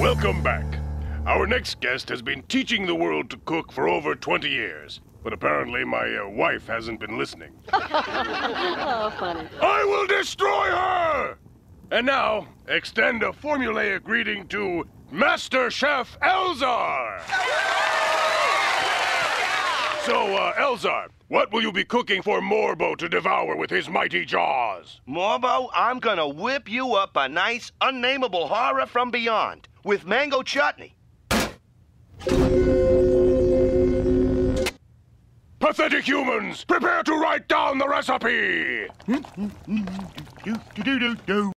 Welcome back. Our next guest has been teaching the world to cook for over 20 years. But apparently my wife hasn't been listening. Oh, funny. I will destroy her! And now, extend a formulaic greeting to Master Chef Elzar! So, Elzar, what will you be cooking for Morbo to devour with his mighty jaws? Morbo, I'm gonna whip you up a nice, unnameable horror from beyond with mango chutney. Pathetic humans, prepare to write down the recipe!